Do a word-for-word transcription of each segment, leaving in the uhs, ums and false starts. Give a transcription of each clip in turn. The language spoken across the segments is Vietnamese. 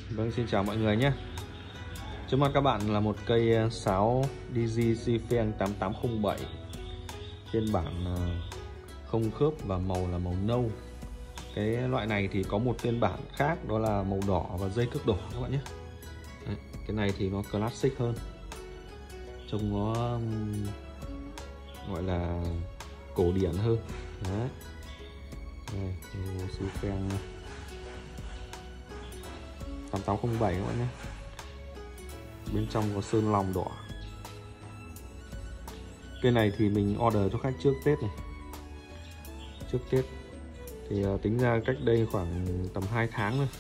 Vâng, xin chào mọi người nhé. Trước mắt các bạn là một cây sáo đê giê Zhifeng tám tám không bảy phiên bản không khớp và màu là màu nâu. Cái loại này thì có một phiên bản khác đó là màu đỏ và dây cước đỏ các bạn nhé. Đấy, cái này thì nó classic hơn, trông nó gọi là cổ điển hơn. Đấy. Đây, Zhifeng tám tám không bảy các bạn nhé. Bên trong có sơn lòng đỏ. Cây này thì mình order cho khách trước Tết này. Trước Tết thì uh, tính ra cách đây khoảng tầm hai tháng thôi.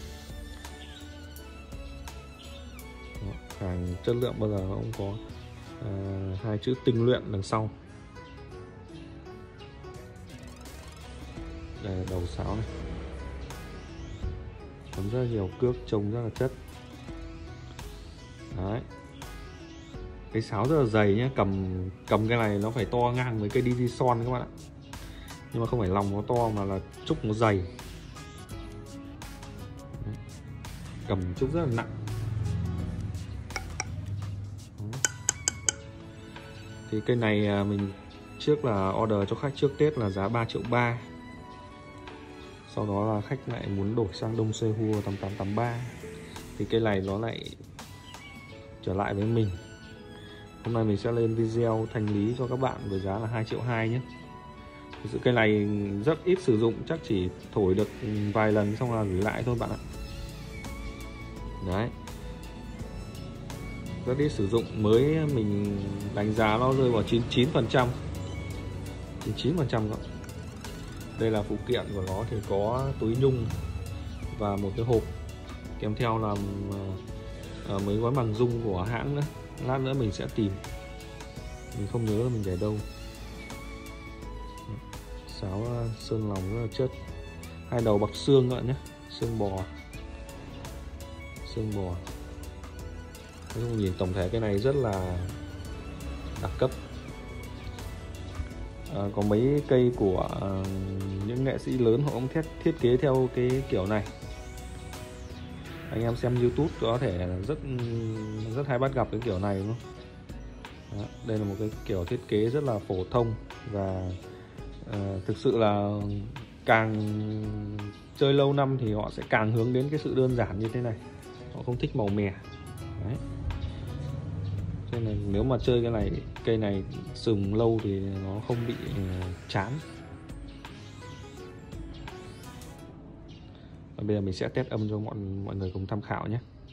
Hàng chất lượng bao giờ nó cũng có uh, hai chữ tinh luyện đằng sau. Đây là đầu sáo này, có rất là nhiều cước, trông rất là chất. Đấy, cái sáo rất là dày nhé, cầm cầm cái này nó phải to ngang với cây đê giê son các bạn ạ, nhưng mà không phải lòng nó to mà là trúc nó dày. Đấy, cầm trúc rất là nặng. Đấy. Thì cây này mình trước là order cho khách trước Tết là giá ba triệu ba. Sau đó là khách lại muốn đổi sang Đông Sehua tám tám tám ba, thì cây này nó lại trở lại với mình. Hôm nay mình sẽ lên video thanh lý cho các bạn với giá là hai triệu hai nhé. Thực sự cây này rất ít sử dụng, chắc chỉ thổi được vài lần xong là gửi lại thôi bạn ạ. Đấy, rất ít sử dụng, mới mình đánh giá nó rơi vào chín mươi chín phần trăm, chín mươi chín phần trăm. Đây là phụ kiện của nó thì có túi nhung và một cái hộp, kèm theo là uh, mấy gói bằng dung của hãng nữa. Lát nữa mình sẽ tìm, mình không nhớ mình để đâu. Sáo uh, sơn lòng rất là chất, hai đầu bọc xương nữa nhé, xương bò, xương bò. Nói chung nhìn tổng thể cái này rất là đẳng cấp. À, có mấy cây của uh, những nghệ sĩ lớn họ cũng thiết, thiết kế theo cái kiểu này. Anh em xem YouTube có thể rất rất hay bắt gặp cái kiểu này đúng không? Đó, đây là một cái kiểu thiết kế rất là phổ thông và uh, thực sự là càng chơi lâu năm thì họ sẽ càng hướng đến cái sự đơn giản như thế này. Họ không thích màu mè. Đấy. Cho nên nếu mà chơi cái này, cây này sừng lâu thì nó không bị chán. Và bây giờ mình sẽ test âm cho mọi mọi người cùng tham khảo nhé.